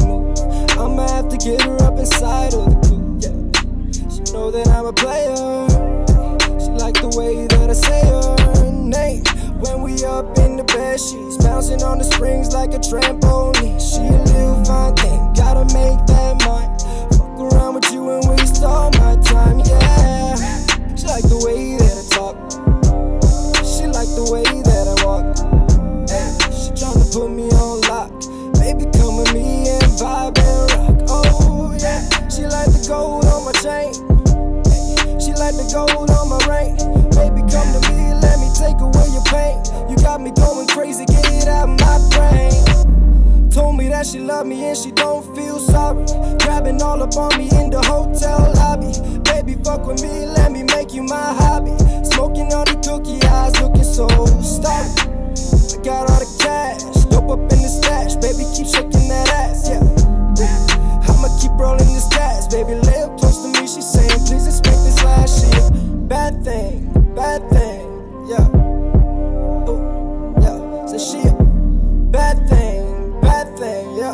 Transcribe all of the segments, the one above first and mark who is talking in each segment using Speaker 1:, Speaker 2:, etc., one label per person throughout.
Speaker 1: move. I'ma have to get her up inside of the coupe, yeah. She know that I'm a player. She like the way that I say her name. When we up in the bed, she's bouncing on the springs like a trampoline. She a little fine thing, gotta make that money. Fuck around with you and waste all my time, yeah. She like the way that I talk. She like the way that I walk. Hey, she tryna put me on lock. Baby, come with me and vibe and rock. Oh yeah, she like the gold on my chain. She like the gold on my ring. Baby, come to me, let me take away your pain. You got me going crazy, get it out of my brain. Told me that she love me and she don't feel sorry. Grabbing all up on me in the hotel lobby. Baby, fuck with me, let me make you my hobby. Smoking on the cookie, eyes looking so starry. I got all the cash, dope up in the stash. Baby, keep shaking that ass, yeah. I'ma keep rolling this gas. Baby, lay up close to me, she saying, please expect this last year. Bad thing, yeah. Oh, yeah, say she a bad thing, yeah.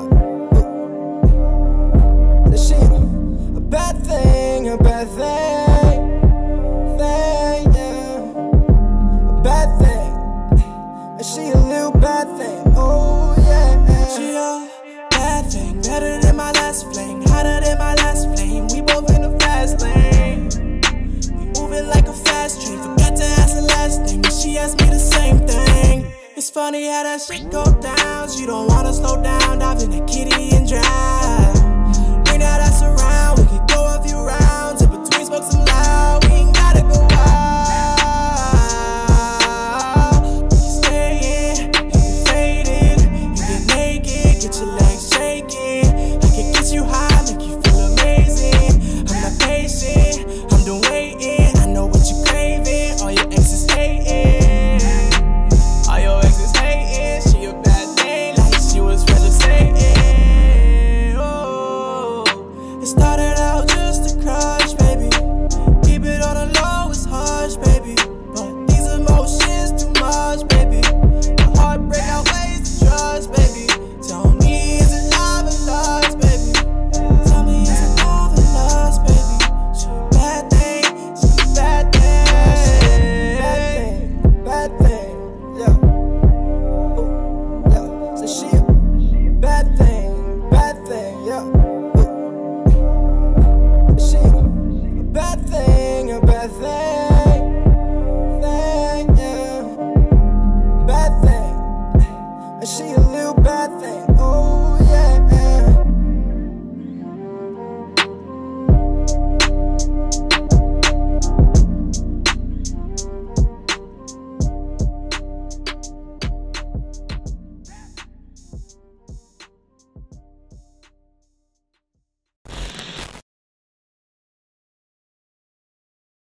Speaker 1: Oh, say she a bad thing, yeah. A bad thing. And she a little bad thing, oh yeah.
Speaker 2: She a bad thing, better than my last fling, hotter than my last flame. We both in the fast lane. Moving like a fast train, forgot to ask the last thing, but she asked me the same thing. It's funny how that shit go down. She don't wanna slow down, diving the kid